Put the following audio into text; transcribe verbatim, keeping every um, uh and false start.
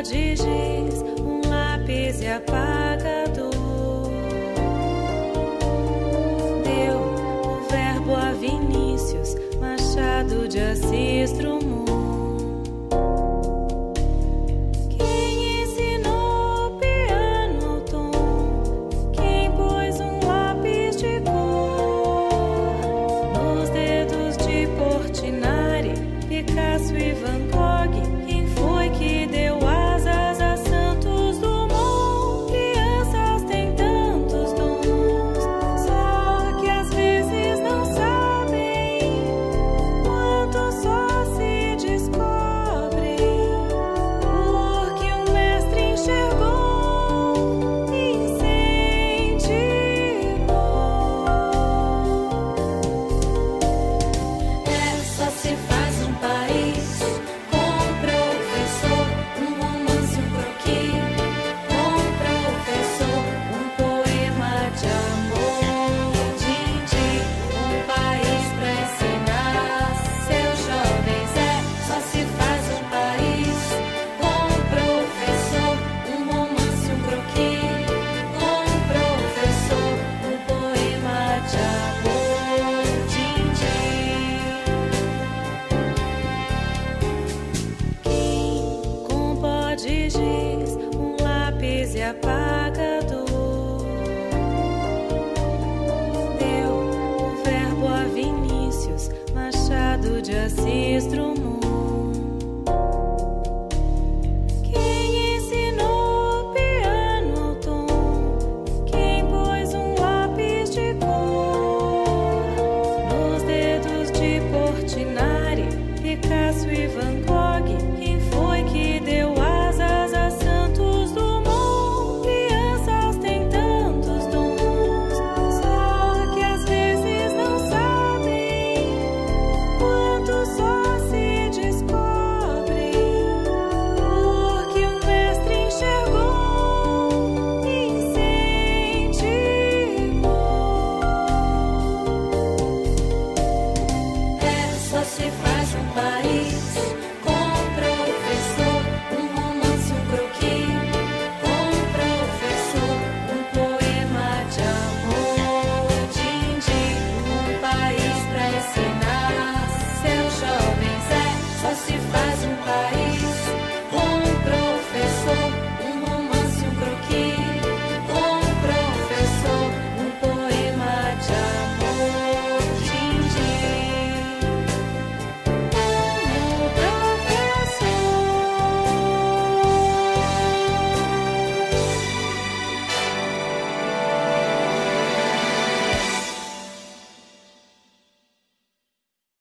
pó de giz, um lápis e apagador. Deu o verbo a Vinícius, Machado de Assis, Drummond. Picasso e Van Gogh, quem foi que deu asas a Santos Dumont? Crianças têm tantos dons, só que às vezes não sabem quanto só se descobre, porque o mestre enxergou e incentivou. É, só se faz um país com professor, um romance, um croquis, com professor, um poema de amor. Din-din, um país pra ensinar seus jovens. É, só se faz um país com professor, um romance, um croquis, com professor, um poema de amor. Din-din. Com pó de giz, um lápis e apagador. Deu o verbo a Vinícius, Machado de Assis, Drummond.